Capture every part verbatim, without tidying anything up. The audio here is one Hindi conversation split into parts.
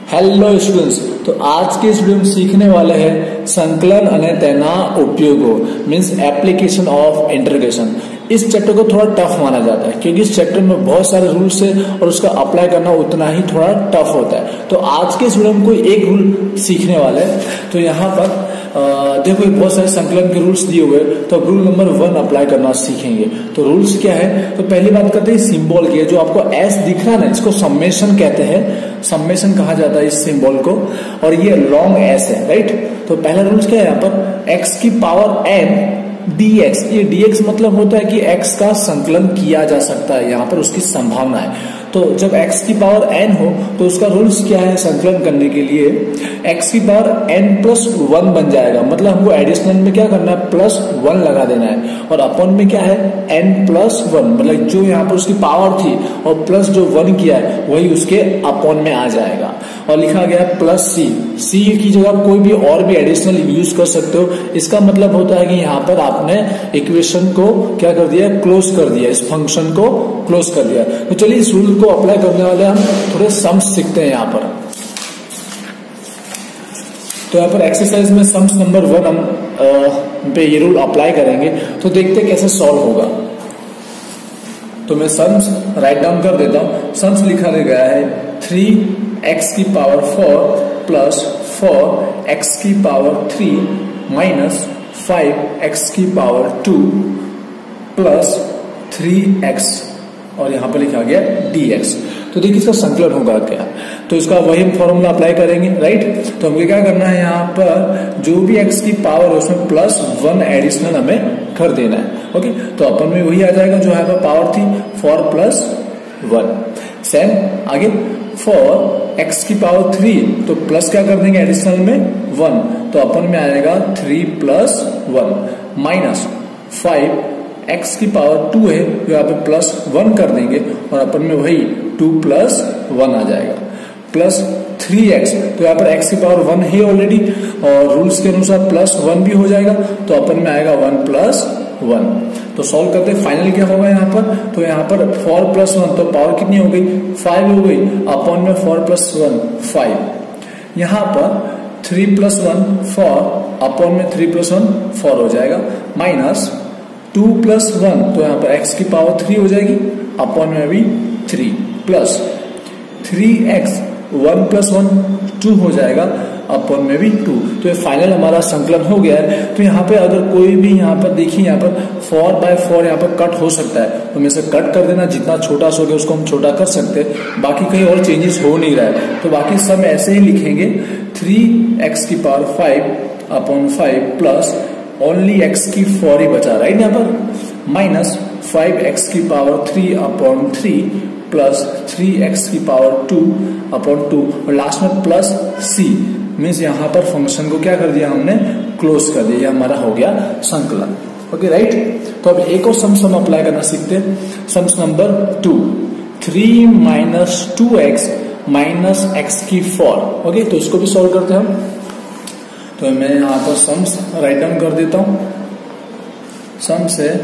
हेलो स्टूडेंट्स, तो आज के इस वीडियो में सीखने वाले हैं संकलन અને તેના ઉપયોગો मीन्स एप्लीकेशन ऑफ इंटीग्रेशन। इस चैप्टर को थोड़ा टफ माना जाता है क्योंकि इस चैप्टर में बहुत सारे रूल्स है और उसका अप्लाई करना उतना ही थोड़ा टफ होता है। तो आज के इस वीडियो में कोई एक रूल सीखने वाले हैं। तो यहाँ पर आ, देखो बहुत सारे संकलन के रूल्स दिए हुए, तो अब रूल नंबर वन अप्लाई करना सीखेंगे। तो रूल्स क्या है, तो पहली बात करते हैं सिंबल की। जो आपको एस दिख रहा है ना, इसको सम्मेशन कहते हैं, सम्मेशन कहा जाता है इस सिंबल को, और ये लॉन्ग एस है, राइट। तो पहला रूल्स क्या है यहाँ पर, एक्स की पावर एन dx, ये dx मतलब होता है कि x का संकलन किया जा सकता है, यहाँ पर उसकी संभावना है। तो जब x की पावर n हो तो उसका रूल्स क्या है, संकलन करने के लिए x की पावर n प्लस वन बन जाएगा। मतलब हमको एडिशनल में क्या करना है, प्लस वन लगा देना है, और अपन में क्या है n प्लस वन, मतलब जो यहाँ पर उसकी पावर थी और प्लस जो वन किया है वही उसके अपॉन में आ जाएगा। और लिखा गया है प्लस सी, सी की जगह कोई भी और भी एडिशनल यूज कर सकते हो। इसका मतलब होता है कि यहाँ पर आपने इक्वेशन को क्या कर दिया, क्लोज कर दिया, इस फंक्शन को क्लोज कर दिया। तो चलिए इस रूल को अप्लाई करने वाले हम थोड़े सम्स सीखते हैं यहाँ पर। तो यहाँ पर एक्सरसाइज में सम्स नंबर वन हम आ, पे ये रूल अप्लाई करेंगे। तो देखते हैं कैसे सॉल्व होगा। तो मैं सम्स राइट डाउन कर देता हूं। सम्स लिखा गया है थ्री एक्स की power four plus four x की power three minus five x की power two plus three x, और यहां पर लिखा गया dx। तो देखिए इसका संकलन होगा क्या, तो इसका वही फॉर्मूला अप्लाई करेंगे, राइट। तो हमें क्या करना है, यहाँ पर जो भी x की पावर है उसमें प्लस वन एडिशनल हमें कर देना है। ओके, तो अपन में वही आ जाएगा जो यहाँ पर पावर थी, फोर प्लस वन। सेम आगे फोर एक्स की पावर थ्री, तो प्लस क्या कर देंगे एडिशनल में वन, तो अपन में आएगा three plus one minus five x की पावर टू है, जो यहाँ पे प्लस वन कर देंगे और अपन में वही टू प्लस वन आ जाएगा, प्लस थ्री एक्स, तो यहाँ पर x की पावर वन है ऑलरेडी और रूल्स के अनुसार प्लस वन भी हो जाएगा, तो अपन में आएगा वन प्लस वन। तो सॉल्व करते फाइनल क्या होगा यहाँ पर, तो यहाँ पर फोर प्लस वन, तो पावर कितनी हो गई, फाइव हो गई, अपॉन में फोर प्लस वन फाइव। यहाँ पर three plus one four, upon में थ्री प्लस वन फोर हो जाएगा, माइनस टू प्लस वन, तो यहाँ पर x की पावर थ्री हो जाएगी, अपॉन में भी three, plus three x, one plus one two हो जाएगा, अपॉन में भी टू। तो ये फाइनल हमारा संकलन हो गया है। तो यहाँ पे अगर कोई भी यहाँ पर देखिए, यहाँ पर फोर बाय फोर यहाँ पर कट हो सकता है, तो मैं से कट कर देना, जितना छोटा सो गया उसको हम छोटा कर सकते हैं, बाकी कहीं और चेंजेस हो नहीं रहा है। तो बाकी सब ऐसे ही लिखेंगे, थ्री एक्स की power five upon five plus only x की फोर ही बचा, राइट। यहाँ पर माइनस फाइव एक्स की power three upon three plus three x की पावर टू अपॉन टू, और लास्ट में प्लस सी, मीन्स यहाँ पर फंक्शन को क्या कर दिया हमने, क्लोज कर दिया। हमारा हो गया संकलन। Okay right. तो अब एक और सम्स हम अप्लाई करना सीखते हैं। Sums number two, three minus two x minus x की फोर। ओके, तो इसको भी सॉल्व करते हैं हम। तो मैं यहाँ पर सम्स राइट डाउन कर देता हूं। सम्स है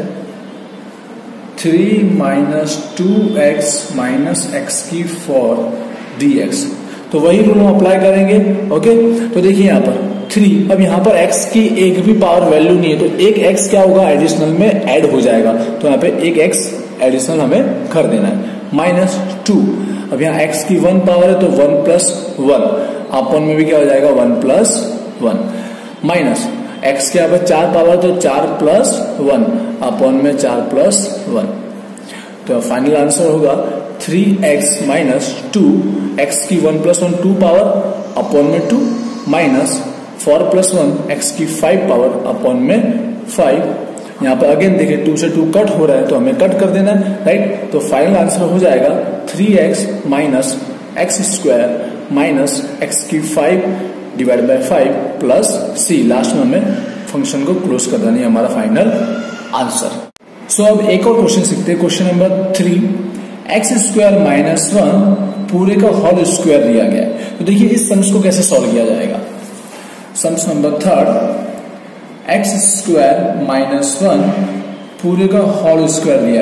three minus two x minus x की फोर डी एक्स। तो वही रूल हम अप्लाई करेंगे। ओके, तो देखिए यहाँ पर थ्री, अब यहाँ पर x की एक भी पावर वैल्यू नहीं है, तो एक x क्या होगा, एडिशनल में ऐड हो जाएगा, तो यहाँ पे एक x एडिशनल हमें कर देना है, माइनस टू, अब यहाँ x की वन पावर है तो वन प्लस वन, अपॉन में भी क्या हो जाएगा, one plus one, minus x के यहाँ पर चार पावर तो चार प्लस वन, अपॉन में चार प्लस वन। तो फाइनल आंसर होगा three x minus two, x की one plus one two power upon में two, minus four plus one x की फाइव पावर अपॉन में फाइव। यहाँ पर अगेन देखिए टू से टू कट हो रहा है, तो हमें कट कर देना है, राइट। तो फाइनल आंसर हो जाएगा three x minus x square minus x की five divide by five plus c, last में हमें फंक्शन को क्लोज कर देना है, हमारा फाइनल आंसर। सो अब एक और क्वेश्चन सीखते हैं। Question number three, x square minus one पूरे का होल स्क्वायर दिया गया है। तो देखिए इस सम्स को कैसे सॉल्व किया जाएगा। Sums number third, x square minus one पूरे का होल स्क्वायर दिया गया है।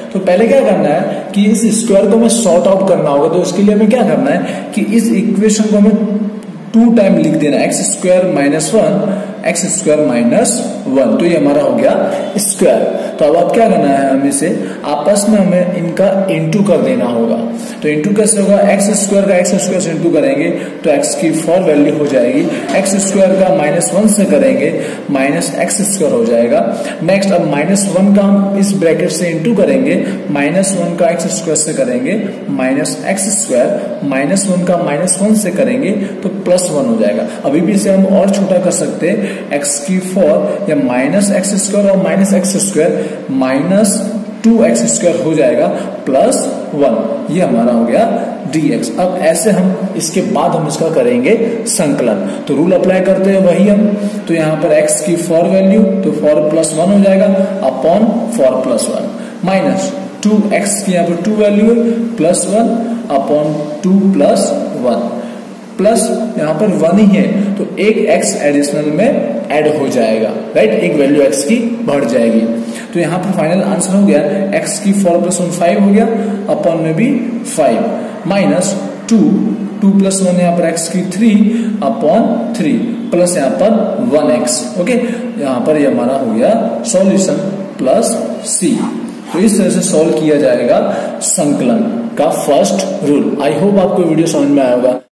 तो पहले क्या करना है कि इस स्क्वायर को हमें सॉर्ट आउट करना होगा। तो इसके लिए हमें क्या करना है कि इस इक्वेशन को हमें टू टाइम लिख देना, x square minus one x square minus one, तो ये हमारा हो गया स्क्वायर। तो अब आप क्या करना है, हमें से आपस में हमें इनका इंटू कर देना होगा। तो इंटू कैसे होगा, एक्स स्क्वायर का एक्स स्क्वायर से इंटू करेंगे तो एक्स की फोर वैल्यू हो जाएगी, एक्स स्क्वायर का माइनस वन से करेंगे माइनस एक्स स्क्वायर हो जाएगा। नेक्स्ट अब माइनस वन का हम इस ब्रैकेट से इंटू करेंगे, माइनस वन का एक्स स्क्वायर से करेंगे minus x square, minus one का माइनस वन से करेंगे तो प्लस वन हो जाएगा। अभी भी इसे हम और छोटा कर सकते हैं, एक्स की फोर या माइनस एक्स स्क्वायर और minus x square minus two x square हो जाएगा प्लस वन, ये हमारा हो गया dx। अब ऐसे हम इसके बाद हम इसका करेंगे संकलन। तो रूल अप्लाई करते हैं वही हम, तो यहाँ पर x की फोर वैल्यू तो फोर प्लस वन हो जाएगा upon four plus one, minus two x की यहाँ पर टू वैल्यू है plus one upon two plus one, plus यहाँ पर वन ही है तो एक x एडिशनल में ऐड हो जाएगा, राइट, एक वैल्यू x की बढ़ जाएगी। तो यहाँ पर फाइनल आंसर हो गया x की फोर प्लस वन फाइव हो गया अपॉन में भी five, minus two two plus one यहाँ पर x की थ्री अपॉन थ्री, प्लस यहाँ पर वन एक्स। ओके, यहाँ पर ये हमारा हो गया सॉल्यूशन प्लस सी। तो इस तरह से सॉल्व किया जाएगा संकलन का फर्स्ट रूल। आई होप आपको वीडियो समझ में आया होगा।